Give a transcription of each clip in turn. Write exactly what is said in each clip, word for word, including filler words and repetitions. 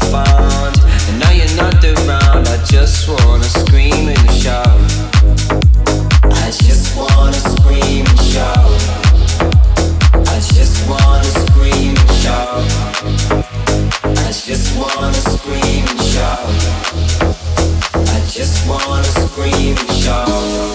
found, and now you're not around. I just wanna scream and shout. I just wanna scream and shout. I just wanna scream and shout. I just wanna scream and shout. I just wanna scream and shout.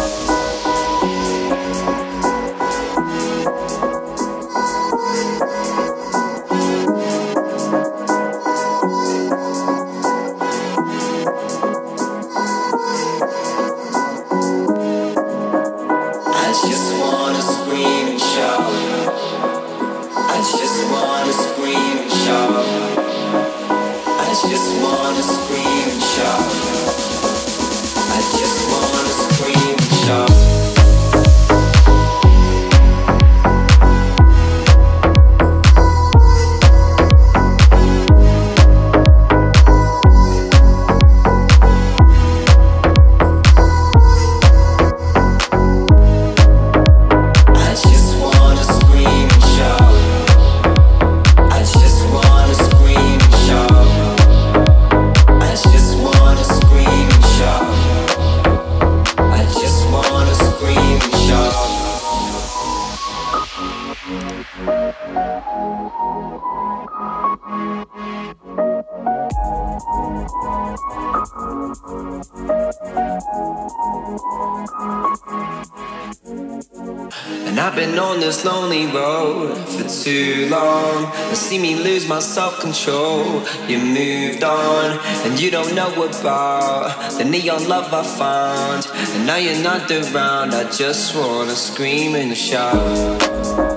And I've been on this lonely road for too long. You see me lose my self-control. You moved on, and you don't know about the neon love I found. And now you're not around. I just wanna scream and shout.